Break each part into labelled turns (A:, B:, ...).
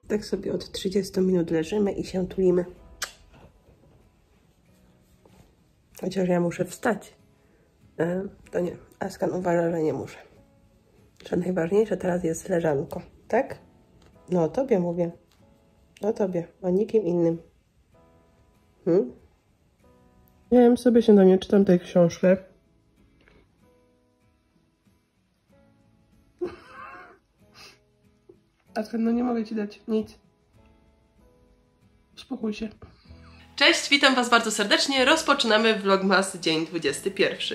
A: Tak sobie od 30 minut leżymy i się tulimy. Chociaż ja muszę wstać. To nie. Askan uważa, że nie muszę. Że najważniejsze teraz jest leżanko. Tak? No o tobie mówię. O tobie. O nikim innym. Ja sobie śniadanie, czytam tę książkę. Askan, no nie mogę ci dać nic. Uspokój się. Cześć, witam Was bardzo serdecznie. Rozpoczynamy Vlogmas dzień 21.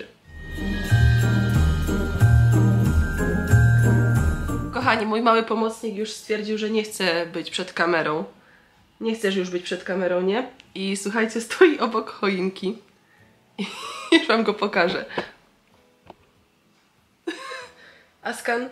A: Kochani, mój mały pomocnik już stwierdził, że nie chce być przed kamerą. Nie chcesz już być przed kamerą, nie? I słuchajcie, stoi obok choinki. I już Wam go pokażę. Askan?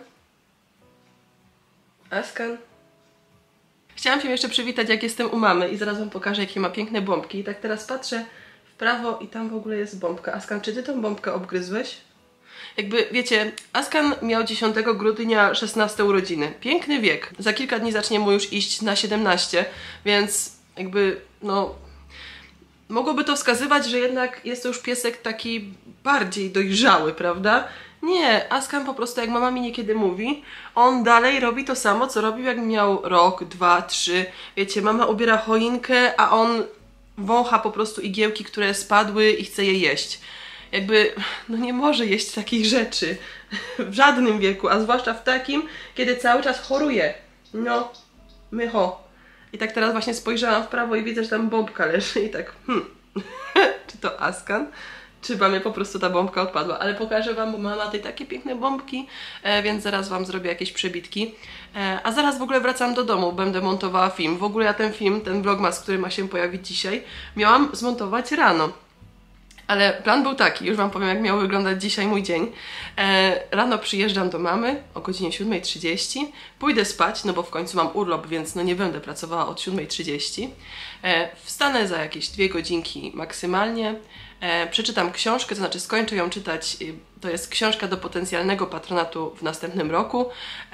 A: Askan? Chciałam się jeszcze przywitać, jak jestem u mamy i zaraz Wam pokażę, jakie ma piękne bombki. I tak teraz patrzę w prawo i tam w ogóle jest bombka. Askan, czy Ty tą bombkę obgryzłeś? Jakby, wiecie, Askan miał 10 grudnia 16 urodziny. Piękny wiek. Za kilka dni zacznie mu już iść na 17, więc jakby, no... Mogłoby to wskazywać, że jednak jest to już piesek taki bardziej dojrzały, prawda? Nie, Askan po prostu, jak mama mi niekiedy mówi, on dalej robi to samo, co robił, jak miał rok, 2, 3. Wiecie, mama ubiera choinkę, a on wącha po prostu igiełki, które spadły i chce je jeść. Jakby, no nie może jeść takich rzeczy w żadnym wieku, a zwłaszcza w takim, kiedy cały czas choruje. No, mycho. I tak teraz właśnie spojrzałam w prawo i widzę, że tam bombka leży i tak, czy to Askan? Czy mamie po prostu ta bombka odpadła? Ale pokażę Wam, bo mama tej takie piękne bombki, więc zaraz Wam zrobię jakieś przebitki. A zaraz w ogóle wracam do domu, będę montowała film. W ogóle ja ten film, ten vlogmas, który ma się pojawić dzisiaj, miałam zmontować rano. Ale plan był taki, już Wam powiem, jak miał wyglądać dzisiaj mój dzień. Rano przyjeżdżam do mamy o godzinie 7:30, pójdę spać, no bo w końcu mam urlop, więc no nie będę pracowała od 7:30. Wstanę za jakieś 2 godzinki maksymalnie, przeczytam książkę, to znaczy skończę ją czytać, to jest książka do potencjalnego patronatu w następnym roku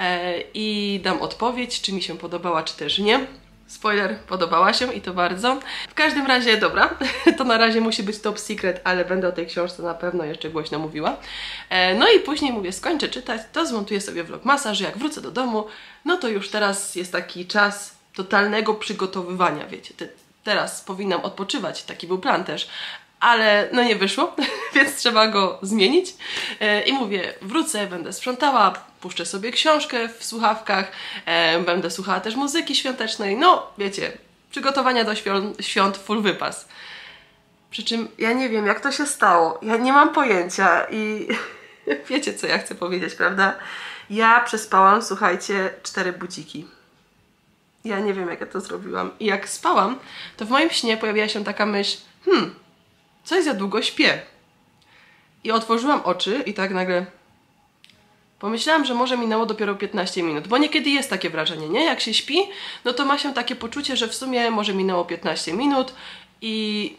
A: i dam odpowiedź, czy mi się podobała, czy też nie. Spoiler, podobała się i to bardzo. W każdym razie, dobra, to na razie musi być top secret, ale będę o tej książce na pewno jeszcze głośno mówiła. No i później mówię, skończę czytać, to zmontuję sobie vlogmasa, że jak wrócę do domu, no to już teraz jest taki czas totalnego przygotowywania, wiecie. Teraz powinnam odpoczywać, taki był plan też. Ale no nie wyszło, więc trzeba go zmienić. I mówię, wrócę, będę sprzątała, puszczę sobie książkę w słuchawkach, będę słuchała też muzyki świątecznej. No, wiecie, przygotowania do świąt full wypas. Przy czym ja nie wiem, jak to się stało. Ja nie mam pojęcia i wiecie, co ja chcę powiedzieć, prawda? Ja przespałam, słuchajcie, 4 budziki. Ja nie wiem, jak ja to zrobiłam. I jak spałam, to w moim śnie pojawiła się taka myśl, coś za długo śpię. I otworzyłam oczy i tak nagle pomyślałam, że może minęło dopiero 15 minut, bo niekiedy jest takie wrażenie, nie? Jak się śpi, no to ma się takie poczucie, że w sumie może minęło 15 minut i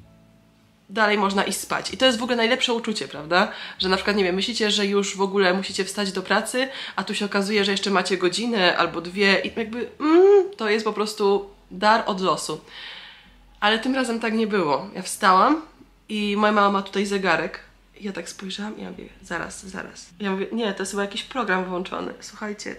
A: dalej można iść spać. I to jest w ogóle najlepsze uczucie, prawda? Że na przykład, nie wiem, myślicie, że już w ogóle musicie wstać do pracy, a tu się okazuje, że jeszcze macie godzinę albo 2 i jakby to jest po prostu dar od losu. Ale tym razem tak nie było. Ja wstałam i moja mama ma tutaj zegarek. Ja tak spojrzałam i ja mówię, zaraz. Ja mówię, nie, to jest chyba jakiś program włączony. Słuchajcie,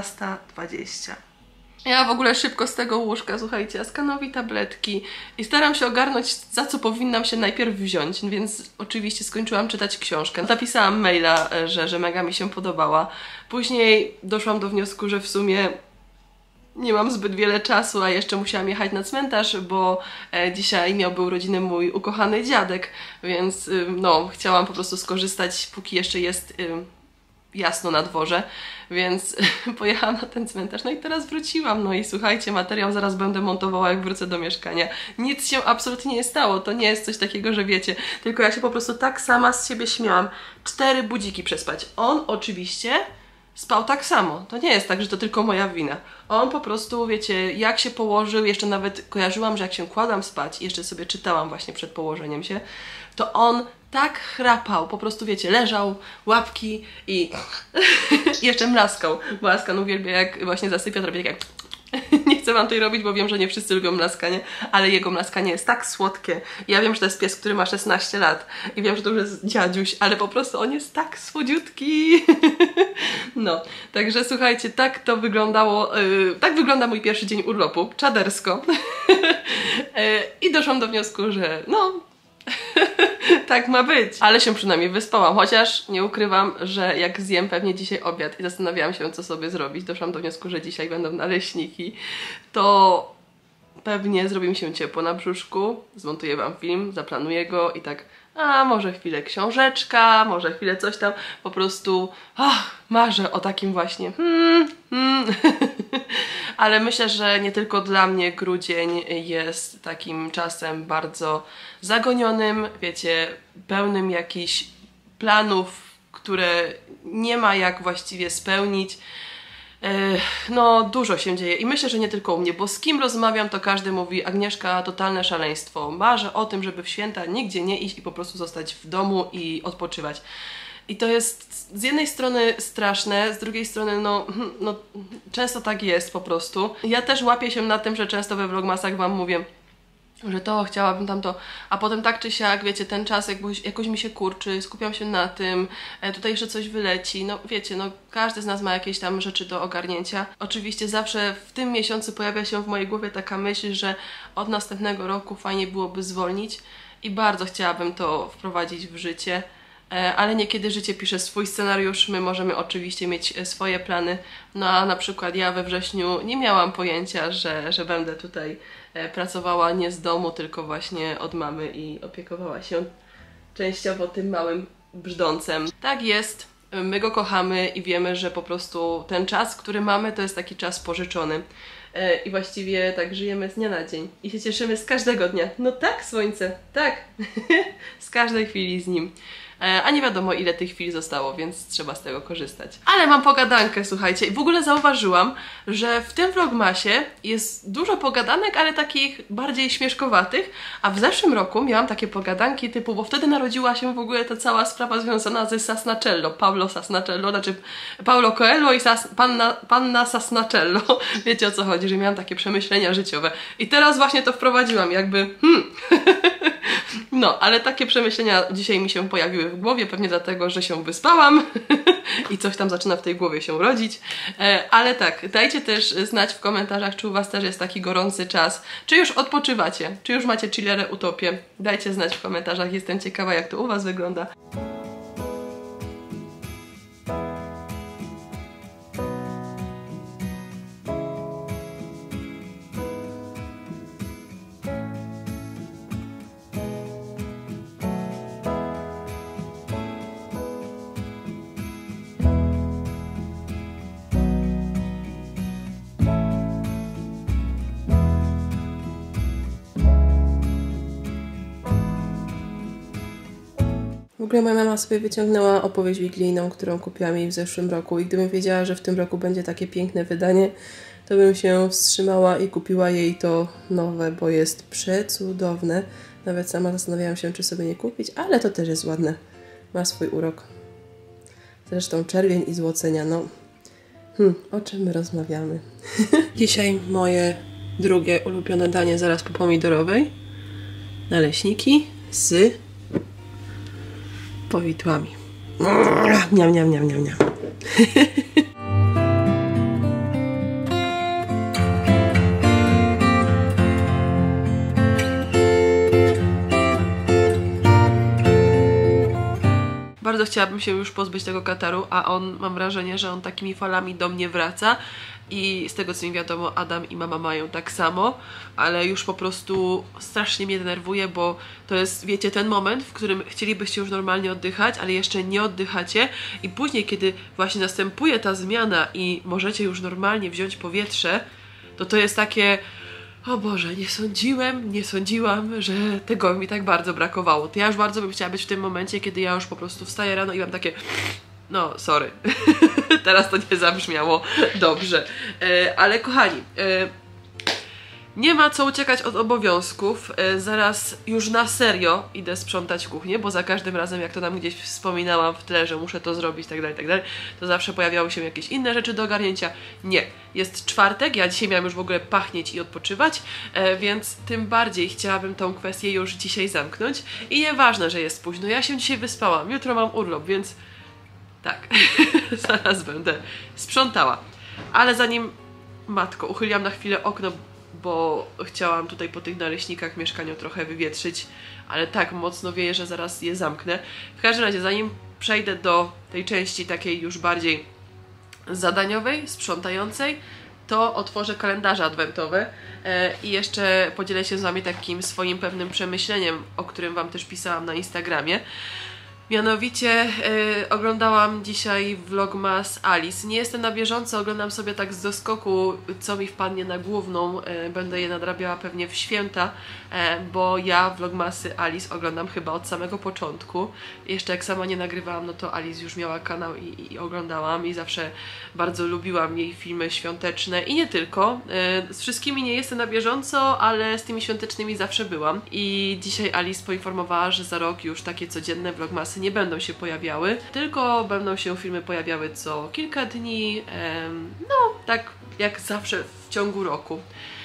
A: 12:20. Ja w ogóle szybko z tego łóżka, słuchajcie, Askanowi tabletki i staram się ogarnąć, za co powinnam się najpierw wziąć, więc oczywiście skończyłam czytać książkę. Napisałam maila, że mega mi się podobała. Później doszłam do wniosku, że w sumie nie mam zbyt wiele czasu, a jeszcze musiałam jechać na cmentarz, bo dzisiaj miałby urodziny mój ukochany dziadek, więc no, chciałam po prostu skorzystać, póki jeszcze jest jasno na dworze, więc pojechałam na ten cmentarz, no i teraz wróciłam, no i słuchajcie, materiał zaraz będę montowała, jak wrócę do mieszkania. Nic się absolutnie nie stało, to nie jest coś takiego, że wiecie, tylko ja się po prostu tak sama z siebie śmiałam. 4 budziki przespać. On oczywiście spał tak samo. To nie jest tak, że to tylko moja wina. On po prostu, wiecie, jak się położył, jeszcze nawet kojarzyłam, że jak się kładłam spać i jeszcze sobie czytałam właśnie przed położeniem się, to on tak chrapał, po prostu, wiecie, leżał, łapki i jeszcze mlaskał, bo Askan uwielbia, jak właśnie zasypia, to robi tak jak Nie chcę wam tutaj robić, bo wiem, że nie wszyscy lubią mlaskanie, ale jego mlaskanie jest tak słodkie. Ja wiem, że to jest pies, który ma 16 lat i wiem, że to już jest dziadziuś, ale po prostu on jest tak słodziutki. No, także słuchajcie, tak to wyglądało, tak wygląda mój pierwszy dzień urlopu, czadersko. I doszłam do wniosku, że no... tak ma być. Ale się przynajmniej wyspałam, chociaż nie ukrywam, że jak zjem pewnie dzisiaj obiad i zastanawiałam się, co sobie zrobić, doszłam do wniosku, że dzisiaj będą naleśniki, to pewnie zrobi mi się ciepło na brzuszku, zmontuję wam film, zaplanuję go i tak, a może chwilę książeczka, może chwilę coś tam, po prostu marzę o takim właśnie Ale myślę, że nie tylko dla mnie grudzień jest takim czasem bardzo zagonionym, wiecie, pełnym jakichś planów, które nie ma jak właściwie spełnić. No, dużo się dzieje i myślę, że nie tylko u mnie, bo z kim rozmawiam, to każdy mówi: Agnieszka, totalne szaleństwo. Marzę o tym, żeby w święta nigdzie nie iść i po prostu zostać w domu i odpoczywać. I to jest z jednej strony straszne, z drugiej strony no często tak jest po prostu. Ja też łapię się na tym, że często we vlogmasach wam mówię, że to chciałabym tamto, a potem tak czy siak, wiecie, ten czas jakoś mi się kurczy, skupiam się na tym, tutaj jeszcze coś wyleci, no wiecie, no każdy z nas ma jakieś tam rzeczy do ogarnięcia. Oczywiście zawsze w tym miesiącu pojawia się w mojej głowie taka myśl, że od następnego roku fajnie byłoby zwolnić i bardzo chciałabym to wprowadzić w życie. Ale niekiedy życie pisze swój scenariusz, my możemy oczywiście mieć swoje plany, no a na przykład ja we wrześniu nie miałam pojęcia, że będę tutaj pracowała nie z domu, tylko właśnie od mamy i opiekowała się częściowo tym małym brzdącem. Tak jest, my go kochamy i wiemy, że po prostu ten czas, który mamy, to jest taki czas pożyczony. I właściwie tak żyjemy z dnia na dzień i się cieszymy z każdego dnia. No tak, słońce, tak, z każdej chwili z nim. A nie wiadomo, ile tych chwil zostało, więc trzeba z tego korzystać. Ale mam pogadankę, słuchajcie, i w ogóle zauważyłam, że w tym vlogmasie jest dużo pogadanek, ale takich bardziej śmieszkowatych, a w zeszłym roku miałam takie pogadanki typu, bo wtedy narodziła się w ogóle ta cała sprawa związana ze Sasnacello, Paulo Sasnacello, znaczy Paulo Coelho i panna Sasnacello. Wiecie, o co chodzi, że miałam takie przemyślenia życiowe. I teraz właśnie to wprowadziłam, jakby No, ale takie przemyślenia dzisiaj mi się pojawiły w głowie, pewnie dlatego, że się wyspałam i coś tam zaczyna w tej głowie się rodzić. Ale tak, dajcie też znać w komentarzach, czy u was też jest taki gorący czas, czy już odpoczywacie, czy już macie chillerę utopię. Dajcie znać w komentarzach, jestem ciekawa, jak to u was wygląda. W ogóle moja mama sobie wyciągnęła opowieść wigilijną, którą kupiłam jej w zeszłym roku i gdybym wiedziała, że w tym roku będzie takie piękne wydanie, to bym się wstrzymała i kupiła jej to nowe, bo jest przecudowne. Nawet sama zastanawiałam się, czy sobie nie kupić, ale to też jest ładne. Ma swój urok. Zresztą czerwień i złocenia, no. O czym my rozmawiamy? Dzisiaj moje drugie ulubione danie zaraz po pomidorowej. Naleśniki z powidłami. Niam, niam, niam, niam, niam. Bardzo chciałabym się już pozbyć tego kataru, a on, mam wrażenie, że on takimi falami do mnie wraca i z tego co mi wiadomo, Adam i mama mają tak samo, ale już po prostu strasznie mnie denerwuje, bo to jest, wiecie, ten moment, w którym chcielibyście już normalnie oddychać, ale jeszcze nie oddychacie i później, kiedy właśnie następuje ta zmiana i możecie już normalnie wziąć powietrze, to jest takie: o Boże, nie sądziłam, że tego mi tak bardzo brakowało. To ja już bardzo bym chciała być w tym momencie, kiedy ja już po prostu wstaję rano i mam takie: no, sorry, teraz to nie zabrzmiało dobrze. Ale kochani, Nie ma co uciekać od obowiązków, zaraz już na serio idę sprzątać kuchnię, bo za każdym razem jak to nam gdzieś wspominałam w tle, że muszę to zrobić tak dalej, to zawsze pojawiały się jakieś inne rzeczy do ogarnięcia. Nie, jest czwartek, ja dzisiaj miałam już w ogóle pachnieć i odpoczywać, więc tym bardziej chciałabym tą kwestię już dzisiaj zamknąć i nieważne, że jest późno, ja się dzisiaj wyspałam, jutro mam urlop, więc tak, zaraz będę sprzątała. Ale zanim, matko, uchyliłam na chwilę okno, bo chciałam tutaj po tych naleśnikach w mieszkaniu trochę wywietrzyć, ale tak mocno wieje, że zaraz je zamknę. W każdym razie, zanim przejdę do tej części takiej już bardziej zadaniowej, sprzątającej, to otworzę kalendarze adwentowe i jeszcze podzielę się z Wami takim swoim pewnym przemyśleniem, o którym Wam też pisałam na Instagramie. Mianowicie oglądałam dzisiaj vlogmas Alice. Nie jestem na bieżąco, oglądam sobie tak z doskoku, co mi wpadnie na główną. Będę je nadrabiała pewnie w święta, bo ja vlogmasy Alice oglądam chyba od samego początku. Jeszcze jak sama nie nagrywałam, no to Alice już miała kanał i oglądałam i zawsze bardzo lubiłam jej filmy świąteczne i nie tylko. Z wszystkimi nie jestem na bieżąco, ale z tymi świątecznymi zawsze byłam. I dzisiaj Alice poinformowała, że za rok już takie codzienne vlogmasy nie będą się pojawiały, tylko będą się filmy pojawiały co kilka dni, no tak jak zawsze w ciągu roku.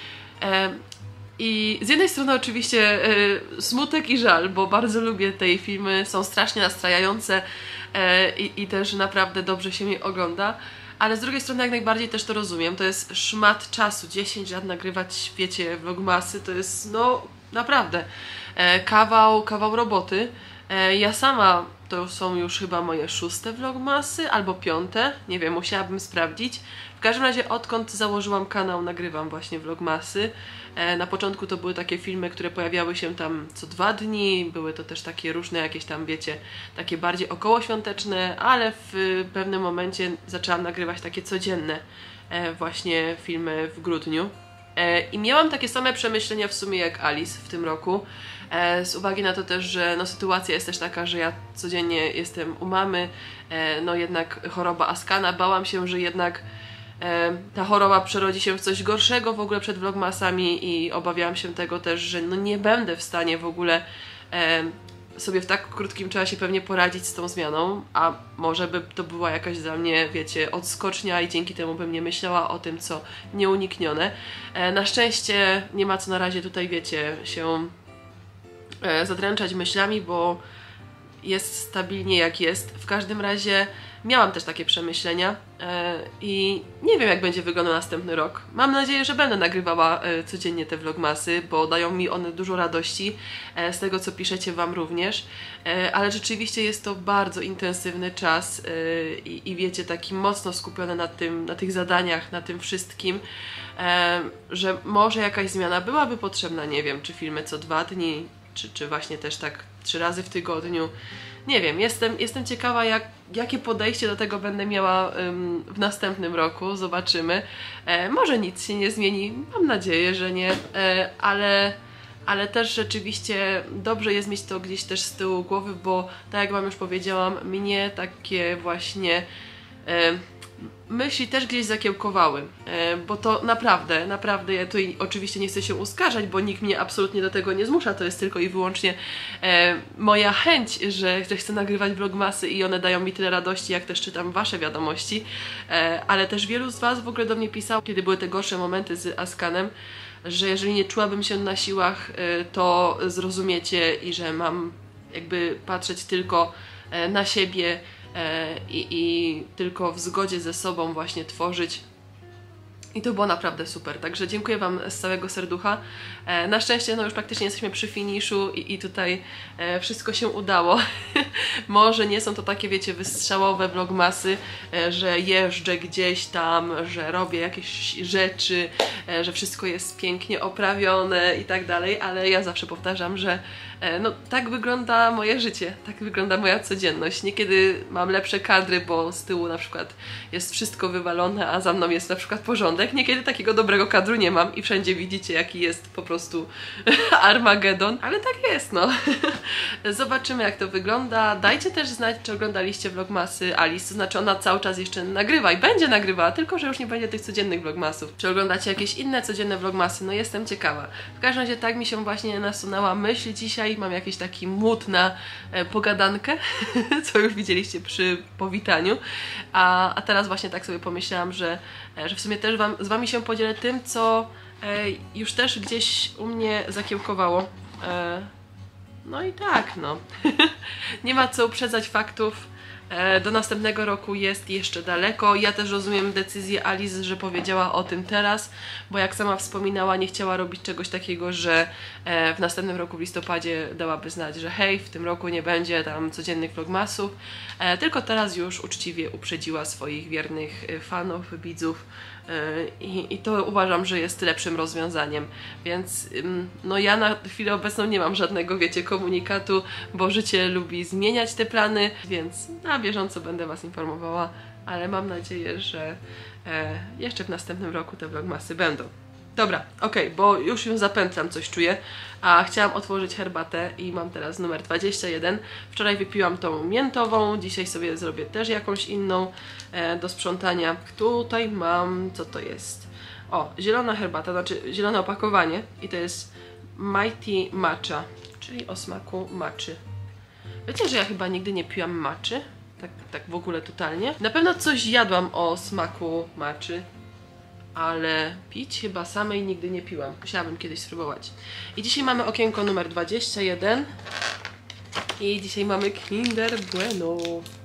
A: I z jednej strony oczywiście smutek i żal, bo bardzo lubię te filmy, są strasznie nastrajające i też naprawdę dobrze się je ogląda, ale z drugiej strony jak najbardziej też to rozumiem, to jest szmat czasu, 10 lat nagrywać, wiecie, vlogmasy, to jest no naprawdę kawał roboty. Ja sama, to są już chyba moje 6. vlogmasy, albo 5, nie wiem, musiałabym sprawdzić. W każdym razie odkąd założyłam kanał, nagrywam właśnie vlogmasy. Na początku to były takie filmy, które pojawiały się tam co 2 dni, były to też takie różne jakieś tam, wiecie, takie bardziej okołoświąteczne, ale w pewnym momencie zaczęłam nagrywać takie codzienne właśnie filmy w grudniu. I miałam takie same przemyślenia w sumie jak Alice w tym roku, z uwagi na to też, że no, sytuacja jest też taka, że ja codziennie jestem u mamy, no jednak choroba Askana, bałam się, że jednak ta choroba przerodzi się w coś gorszego w ogóle przed vlogmasami i obawiałam się tego też, że no nie będę w stanie w ogóle sobie w tak krótkim czasie pewnie poradzić z tą zmianą, a może by to była jakaś dla mnie, wiecie, odskocznia i dzięki temu bym nie myślała o tym, co nieuniknione. Na szczęście nie ma co na razie tutaj, wiecie, się zadręczać myślami, bo jest stabilnie jak jest. W każdym razie miałam też takie przemyślenia i nie wiem, jak będzie wyglądał następny rok. Mam nadzieję, że będę nagrywała codziennie te vlogmasy, bo dają mi one dużo radości, z tego co piszecie Wam również, ale rzeczywiście jest to bardzo intensywny czas i wiecie, taki mocno skupiony na tych zadaniach, na tym wszystkim, że może jakaś zmiana byłaby potrzebna, nie wiem, czy filmy co 2 dni, czy właśnie też tak 3 razy w tygodniu. Nie wiem, jestem ciekawa, jakie podejście do tego będę miała w następnym roku, zobaczymy. Może nic się nie zmieni, mam nadzieję, że nie, ale też rzeczywiście dobrze jest mieć to gdzieś też z tyłu głowy, bo tak jak Wam już powiedziałam, mnie takie właśnie myśli też gdzieś zakiełkowały, bo to naprawdę, ja tutaj oczywiście nie chcę się uskarżać, bo nikt mnie absolutnie do tego nie zmusza, to jest tylko i wyłącznie moja chęć, że chcę nagrywać vlogmasy i one dają mi tyle radości, jak też czytam Wasze wiadomości, ale też wielu z Was w ogóle do mnie pisało, kiedy były te gorsze momenty z Askanem, że jeżeli nie czułabym się na siłach, to zrozumiecie i że mam jakby patrzeć tylko na siebie, i tylko w zgodzie ze sobą właśnie tworzyć. I to było naprawdę super, także dziękuję Wam z całego serducha. Na szczęście no już praktycznie jesteśmy przy finiszu i tutaj wszystko się udało. Może nie są to takie, wiecie, wystrzałowe vlogmasy, że jeżdżę gdzieś tam, że robię jakieś rzeczy, że wszystko jest pięknie oprawione i tak dalej, ale ja zawsze powtarzam, że No tak wygląda moje życie, tak wygląda moja codzienność. Niekiedy mam lepsze kadry, bo z tyłu na przykład jest wszystko wywalone, a za mną jest na przykład porządek. Niekiedy takiego dobrego kadru nie mam i wszędzie widzicie, jaki jest po prostu Armagedon. Ale tak jest, no. Zobaczymy, jak to wygląda. Dajcie też znać, czy oglądaliście vlogmasy Alice, to znaczy ona cały czas jeszcze nagrywa i będzie nagrywała, tylko że już nie będzie tych codziennych vlogmasów. Czy oglądacie jakieś inne codzienne vlogmasy? No jestem ciekawa. W każdym razie tak mi się właśnie nasunęła myśl dzisiaj. Mam jakiś taki mood na pogadankę, co już widzieliście przy powitaniu. A teraz właśnie tak sobie pomyślałam, że w sumie też z wami się podzielę tym, co już też gdzieś u mnie zakiełkowało. No i tak, no. Nie ma co uprzedzać faktów. Do następnego roku jest jeszcze daleko. Ja też rozumiem decyzję Alice, że powiedziała o tym teraz, bo jak sama wspominała, nie chciała robić czegoś takiego, że w następnym roku w listopadzie dałaby znać, że hej, w tym roku nie będzie tam codziennych vlogmasów, tylko teraz już uczciwie uprzedziła swoich wiernych fanów, widzów. I to uważam, że jest lepszym rozwiązaniem, więc no ja na chwilę obecną nie mam żadnego, wiecie, komunikatu, bo życie lubi zmieniać te plany, więc na bieżąco będę was informowała, ale mam nadzieję, że jeszcze w następnym roku te vlogmasy będą. Dobra, okej, bo już się zapętlam, coś czuję, a chciałam otworzyć herbatę i mam teraz numer 21. Wczoraj wypiłam tą miętową, dzisiaj sobie zrobię też jakąś inną do sprzątania. Tutaj mam, co to jest? O, zielona herbata, znaczy zielone opakowanie i to jest Mighty Matcha, czyli o smaku matchy. Wiecie, że ja chyba nigdy nie piłam matchy? Tak w ogóle totalnie. Na pewno coś jadłam o smaku matchy, ale pić chyba samej nigdy nie piłam. Musiałabym kiedyś spróbować. I dzisiaj mamy okienko numer 21. I dzisiaj mamy Kinder Bueno.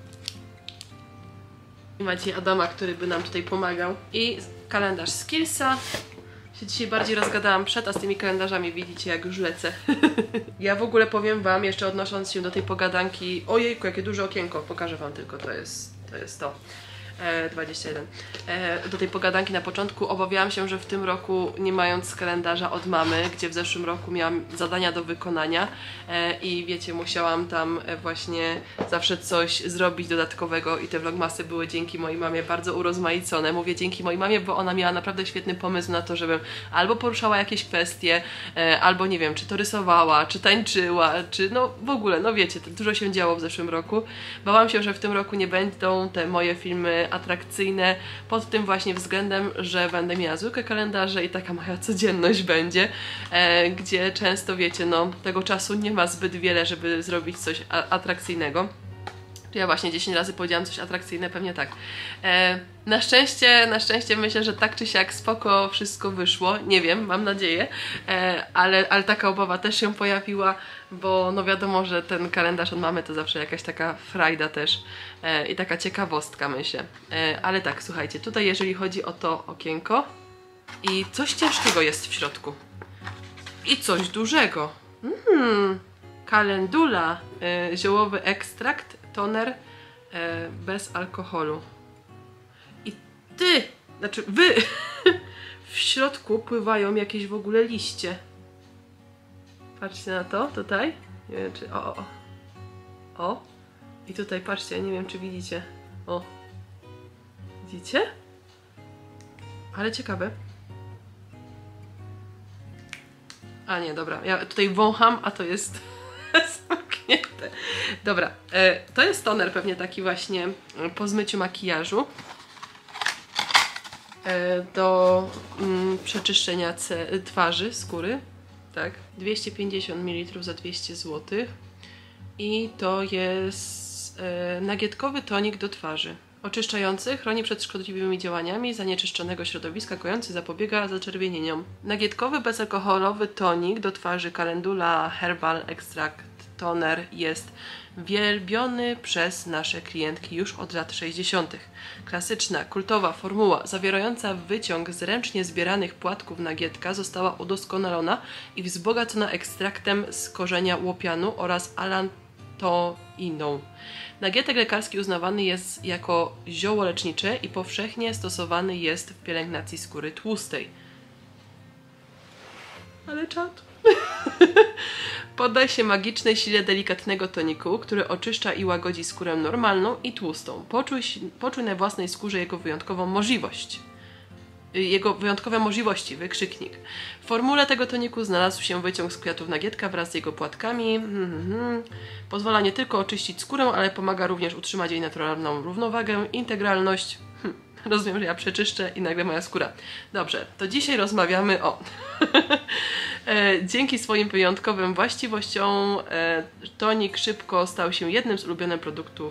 A: I macie Adama, który by nam tutaj pomagał. I kalendarz Skillsa. Się dzisiaj bardziej rozgadałam przed, a z tymi kalendarzami widzicie, jak już lecę. Ja w ogóle powiem wam, jeszcze odnosząc się do tej pogadanki. Ojejku, jakie duże okienko. Pokażę wam tylko, to jest to. 21. Do tej pogadanki na początku obawiałam się, że w tym roku, nie mając kalendarza od mamy, gdzie w zeszłym roku miałam zadania do wykonania i wiecie, musiałam tam właśnie zawsze coś zrobić dodatkowego i te vlogmasy były dzięki mojej mamie bardzo urozmaicone. Mówię dzięki mojej mamie, bo ona miała naprawdę świetny pomysł na to, żebym albo poruszała jakieś kwestie, albo nie wiem, czy to rysowała, czy tańczyła, czy no w ogóle, no wiecie, dużo się działo w zeszłym roku. Bałam się, że w tym roku nie będą te moje filmy atrakcyjne pod tym właśnie względem, że będę miała zwykłe kalendarze i taka moja codzienność będzie, gdzie często, wiecie, no tego czasu nie ma zbyt wiele, żeby zrobić coś atrakcyjnego. Ja właśnie 10 razy powiedziałam coś atrakcyjne, pewnie tak. Na szczęście myślę, że tak czy siak spoko wszystko wyszło, nie wiem, mam nadzieję, ale taka obawa też się pojawiła, bo no wiadomo, że ten kalendarz od mamy to zawsze jakaś taka frajda też i taka ciekawostka, myślę. Ale tak, słuchajcie, tutaj jeżeli chodzi o to okienko i coś ciężkiego jest w środku i coś dużego. Calendula, ziołowy ekstrakt, toner bez alkoholu. I wy w środku pływają jakieś w ogóle liście. Patrzcie na to, tutaj. Nie wiem, czy... O. I tutaj, patrzcie, nie wiem, czy widzicie. O. Widzicie? Ale ciekawe. A nie, dobra. Ja tutaj wącham, a to jest zamknięte. Dobra. To jest toner pewnie taki właśnie po zmyciu makijażu. Do przeczyszczenia twarzy, skóry. Tak. 250 ml za 200 zł. I to jest nagietkowy tonik do twarzy. Oczyszczający, chroni przed szkodliwymi działaniami zanieczyszczonego środowiska, kojący zapobiega zaczerwienieniom. Nagietkowy bezalkoholowy tonik do twarzy Calendula Herbal Extract Toner jest wielbiony przez nasze klientki już od lat 60. Klasyczna, kultowa formuła zawierająca wyciąg z ręcznie zbieranych płatków nagietka została udoskonalona i wzbogacona ekstraktem z korzenia łopianu oraz alantoiną. Nagietek lekarski uznawany jest jako zioło lecznicze i powszechnie stosowany jest w pielęgnacji skóry tłustej. Ale czad. Poddaj się magicznej sile delikatnego toniku, który oczyszcza i łagodzi skórę normalną i tłustą. Poczuj na własnej skórze jego wyjątkową możliwość. Jego wyjątkowe możliwości, wykrzyknik. W formule tego toniku znalazł się wyciąg z kwiatów nagietka wraz z jego płatkami. Pozwala nie tylko oczyścić skórę, ale pomaga również utrzymać jej naturalną równowagę, integralność. Rozumiem, że ja przeczyszczę i nagle moja skóra. Dobrze, to dzisiaj rozmawiamy o... Dzięki swoim wyjątkowym właściwościom tonik szybko stał się jednym z ulubionych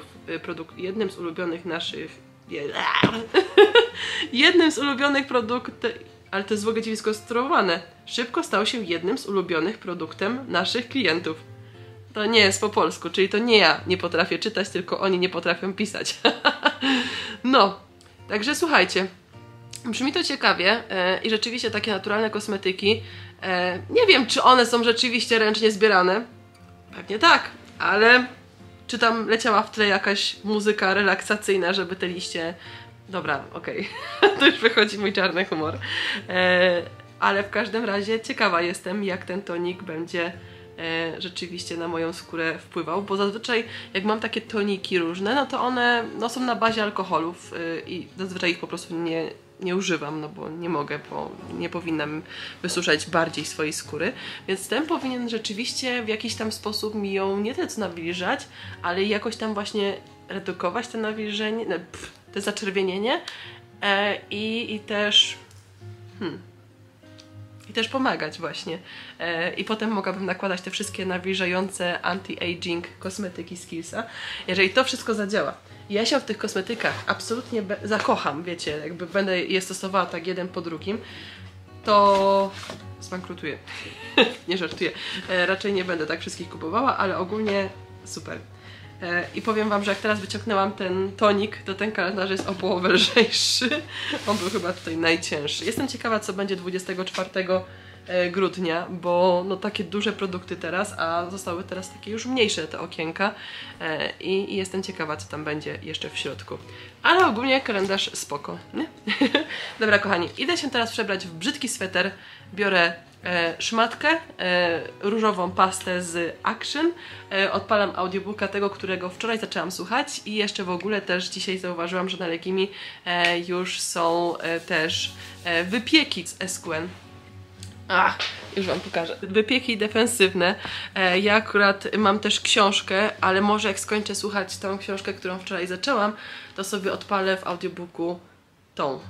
A: jednym z ulubionych produktów, ale to jest w ogóle dziwnie skonstruowane. Szybko stał się jednym z ulubionych produktem naszych klientów. To nie jest po polsku, czyli to nie ja nie potrafię czytać, tylko oni nie potrafią pisać. No, także słuchajcie, brzmi to ciekawie i rzeczywiście takie naturalne kosmetyki, nie wiem, czy one są rzeczywiście ręcznie zbierane. Pewnie tak, ale czy tam leciała w tle jakaś muzyka relaksacyjna, żeby te liście... Dobra, okej. To już wychodzi mój czarny humor. Ale w każdym razie ciekawa jestem, jak ten tonik będzie rzeczywiście na moją skórę wpływał, bo zazwyczaj jak mam takie toniki różne, no to one są na bazie alkoholów i zazwyczaj ich po prostu nie używam, no bo nie mogę, bo nie powinnam wysuszać bardziej swojej skóry, więc ten powinien rzeczywiście w jakiś tam sposób mi ją nie tyle co nawilżać, ale jakoś tam właśnie redukować to nawilżenie, to zaczerwienienie i też i też pomagać właśnie. I potem mogłabym nakładać te wszystkie nawilżające anti-aging kosmetyki z Kiehlsa. Jeżeli to wszystko zadziała, ja się w tych kosmetykach absolutnie zakocham, wiecie, jakby będę je stosowała tak jeden po drugim, to zbankrutuję. Nie żartuję. Raczej nie będę tak wszystkich kupowała, ale ogólnie super. I powiem wam, że jak teraz wyciągnęłam ten tonik, to ten kalendarz jest o połowę lżejszy. On był chyba tutaj najcięższy. Jestem ciekawa, co będzie 24 grudnia, bo no takie duże produkty teraz, a zostały teraz takie już mniejsze te okienka i jestem ciekawa, co tam będzie jeszcze w środku. Ale ogólnie kalendarz spoko, nie? Dobra kochani, idę się teraz przebrać w brzydki sweter. Biorę szmatkę, różową pastę z Action, odpalam audiobooka tego, którego wczoraj zaczęłam słuchać i jeszcze w ogóle też dzisiaj zauważyłam, że na Legimi już są też wypieki z SQN. Już wam pokażę. Wypieki defensywne. Ja akurat mam też książkę, ale może jak skończę słuchać tą książkę, którą wczoraj zaczęłam, to sobie odpalę w audiobooku tą.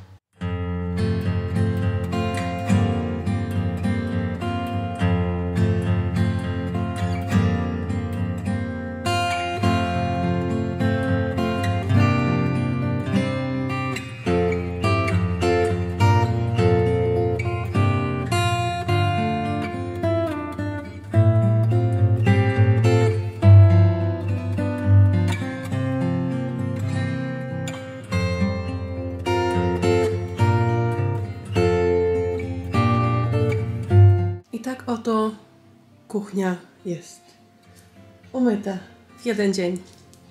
A: I tak oto kuchnia jest umyta w jeden dzień.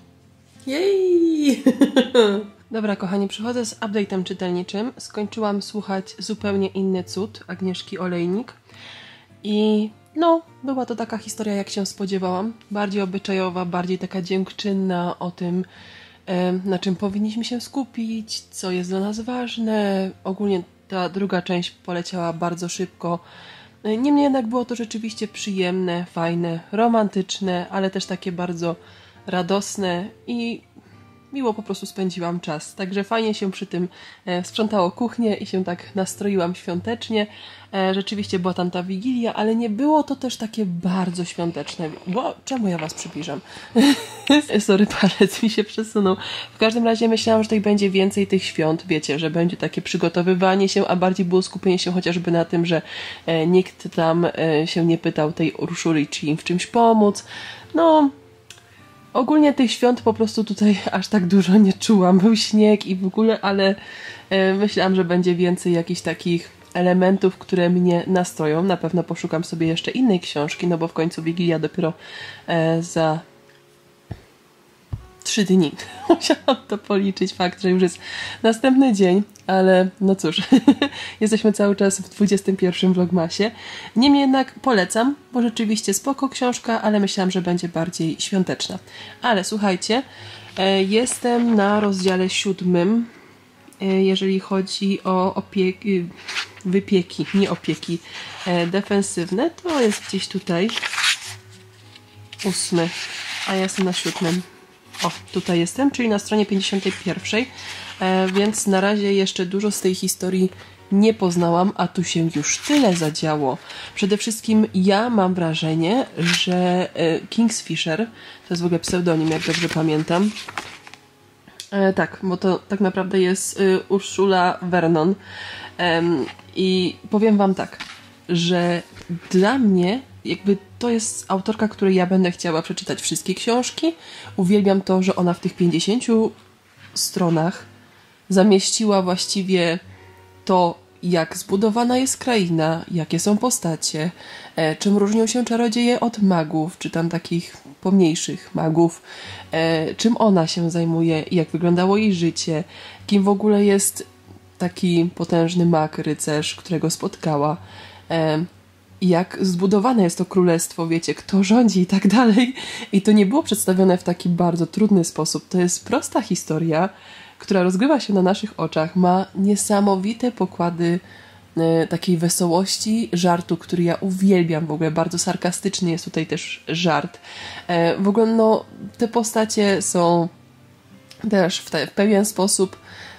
A: Jej! Dobra kochani, przychodzę z update'em czytelniczym. Skończyłam słuchać Zupełnie inny cud Agnieszki Olejnik i no, była to taka historia, jak się spodziewałam. Bardziej obyczajowa, bardziej taka dziękczynna o tym, na czym powinniśmy się skupić, co jest dla nas ważne. Ogólnie ta druga część poleciała bardzo szybko. Niemniej jednak było to rzeczywiście przyjemne, fajne, romantyczne, ale też takie bardzo radosne i miło po prostu spędziłam czas. Także fajnie się przy tym sprzątało kuchnię i się tak nastroiłam świątecznie. Rzeczywiście była tam ta Wigilia, ale nie było to też takie bardzo świąteczne. Bo czemu ja was przybliżam? Sorry, palec mi się przesunął. W każdym razie myślałam, że tutaj będzie więcej tych świąt, wiecie, że będzie takie przygotowywanie się, a bardziej było skupienie się chociażby na tym, że nikt tam się nie pytał tej Urszuli, czy im w czymś pomóc. No... Ogólnie tych świąt po prostu tutaj aż tak dużo nie czułam. Był śnieg i w ogóle, ale myślałam, że będzie więcej jakichś takich elementów, które mnie nastroją. Na pewno poszukam sobie jeszcze innej książki, no bo w końcu Wigilia dopiero za 3 dni. Musiałam to policzyć, fakt, że już jest następny dzień. ale no cóż, jesteśmy cały czas w 21 vlogmasie. Niemniej jednak polecam, bo rzeczywiście spoko książka, ale myślałam, że będzie bardziej świąteczna. Ale słuchajcie, jestem na rozdziale 7, jeżeli chodzi o wypieki, nie opieki defensywne, to jest gdzieś tutaj 8, a ja jestem na 7. O, tutaj jestem, czyli na stronie 51, więc na razie jeszcze dużo z tej historii nie poznałam, a tu się już tyle zadziało. Przede wszystkim ja mam wrażenie, że Kingsfisher, to jest w ogóle pseudonim, jak dobrze pamiętam, tak, bo to tak naprawdę jest Ursula Vernon. I powiem wam tak, że dla mnie jakby to jest autorka, której ja będę chciała przeczytać wszystkie książki. Uwielbiam to, że ona w tych 50 stronach zamieściła właściwie to, jak zbudowana jest kraina, jakie są postacie, czym różnią się czarodzieje od magów, czy tam takich pomniejszych magów, czym ona się zajmuje, jak wyglądało jej życie, kim w ogóle jest taki potężny mag, rycerz, którego spotkała, jak zbudowane jest to królestwo, wiecie, kto rządzi i tak dalej. I to nie było przedstawione w taki bardzo trudny sposób. To jest prosta historia, która rozgrywa się na naszych oczach, ma niesamowite pokłady takiej wesołości, żartu, który ja uwielbiam w ogóle, bardzo sarkastyczny jest tutaj też żart. W ogóle no, te postacie są też w pewien sposób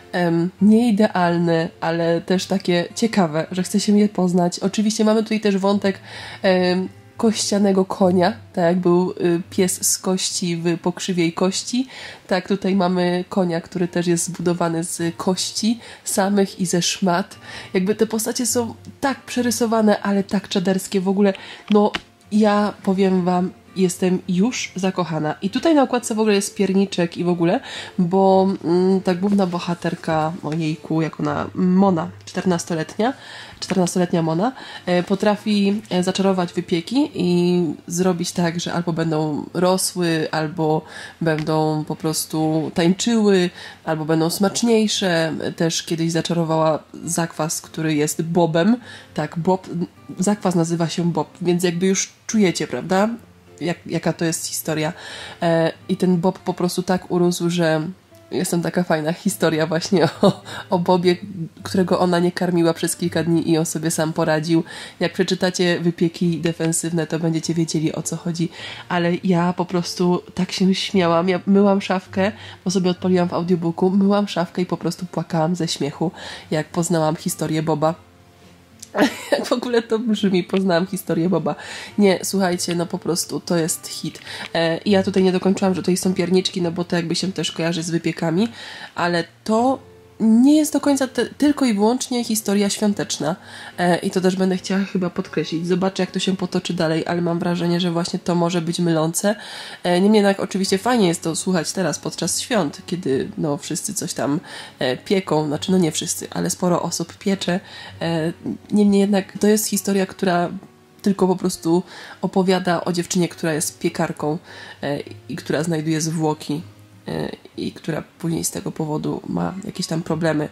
A: nieidealne, ale też takie ciekawe, że chce się je poznać. Oczywiście mamy tutaj też wątek kościanego konia, tak jak był pies z kości w Pokrzywiej Kości, tak tutaj mamy konia, który też jest zbudowany z kości samych i ze szmat. Jakby te postacie są tak przerysowane, ale tak czaderskie w ogóle. No ja powiem wam, jestem już zakochana. I tutaj na okładce w ogóle jest pierniczek i w ogóle, bo ta główna bohaterka, ojejku, jak ona, Mona, 14-letnia Mona, potrafi zaczarować wypieki i zrobić tak, że albo będą rosły, albo będą po prostu tańczyły, albo będą smaczniejsze. Też kiedyś zaczarowała zakwas, który jest bobem. Tak, bob, zakwas nazywa się bob, więc jakby już czujecie, prawda? Jaka to jest historia. I ten bob po prostu tak urósł, że jest tam taka fajna historia właśnie o Bobie, którego ona nie karmiła przez kilka dni i on sobie sam poradził. Jak przeczytacie wypieki defensywne, to będziecie wiedzieli, o co chodzi. Ale ja po prostu tak się śmiałam. Ja myłam szafkę, bo sobie odpaliłam w audiobooku, myłam szafkę i po prostu płakałam ze śmiechu, jak poznałam historię Boba. Jak w ogóle to brzmi, poznałam historię Boba. Nie, słuchajcie, no po prostu to jest hit. I ja tutaj nie dokończyłam, że tutaj są pierniczki, no bo to jakby się też kojarzy z wypiekami, ale to nie jest do końca tylko i wyłącznie historia świąteczna. I to też będę chciała chyba podkreślić. Zobaczę, jak to się potoczy dalej, ale mam wrażenie, że właśnie to może być mylące. Niemniej jednak oczywiście fajnie jest to słuchać teraz podczas świąt, kiedy no wszyscy coś tam pieką, znaczy no nie wszyscy, ale sporo osób piecze. Niemniej jednak to jest historia, która tylko po prostu opowiada o dziewczynie, która jest piekarką i która znajduje zwłoki i która później z tego powodu ma jakieś tam problemy.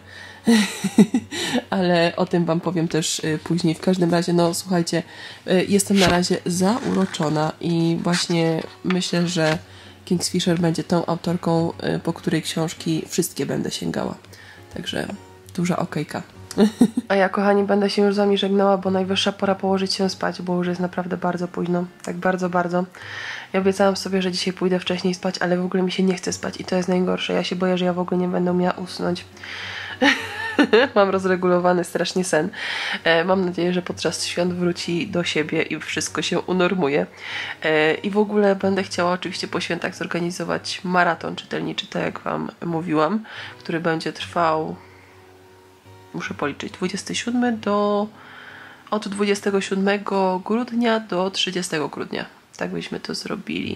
A: Ale o tym wam powiem też później. W każdym razie, no słuchajcie, jestem na razie zauroczona i właśnie myślę, że Kingsfisher będzie tą autorką, po której książki wszystkie będę sięgała. Także duża okejka. A ja, kochani, będę się już z wami żegnała, bo najwyższa pora położyć się spać, bo już jest naprawdę bardzo późno. Tak bardzo, bardzo. Ja obiecałam sobie, że dzisiaj pójdę wcześniej spać, ale w ogóle mi się nie chce spać i to jest najgorsze. Ja się boję, że ja w ogóle nie będę miała usnąć. Mam rozregulowany strasznie sen. Mam nadzieję, że podczas świąt wróci do siebie i wszystko się unormuje. I w ogóle będę chciała oczywiście po świętach zorganizować maraton czytelniczy, tak jak wam mówiłam, który będzie trwał, muszę policzyć, od 27 grudnia do 30 grudnia. Tak byśmy to zrobili.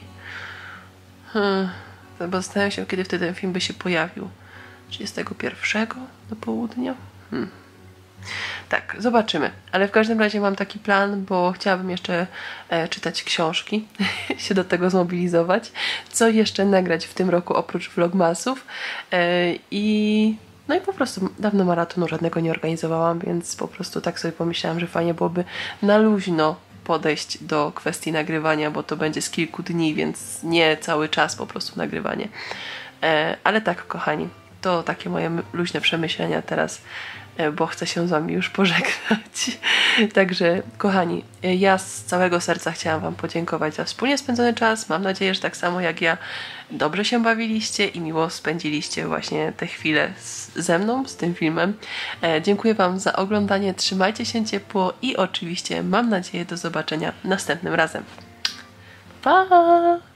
A: Zastanawiam się, kiedy wtedy ten film by się pojawił. 31 do południa? Tak, zobaczymy. Ale w każdym razie mam taki plan, bo chciałabym jeszcze czytać książki, się do tego zmobilizować. Co jeszcze nagrać w tym roku oprócz vlogmasów. I No i po prostu dawno maratonu żadnego nie organizowałam, więc po prostu tak sobie pomyślałam, że fajnie byłoby na luźno podejść do kwestii nagrywania, bo to będzie z kilku dni, więc nie cały czas po prostu nagrywanie. Ale tak, kochani, to takie moje luźne przemyślenia teraz, bo chcę się z wami już pożegnać. Także, kochani, ja z całego serca chciałam wam podziękować za wspólnie spędzony czas. Mam nadzieję, że tak samo jak ja dobrze się bawiliście i miło spędziliście właśnie te chwile ze mną, z tym filmem. Dziękuję wam za oglądanie, trzymajcie się ciepło i oczywiście mam nadzieję do zobaczenia następnym razem. Pa!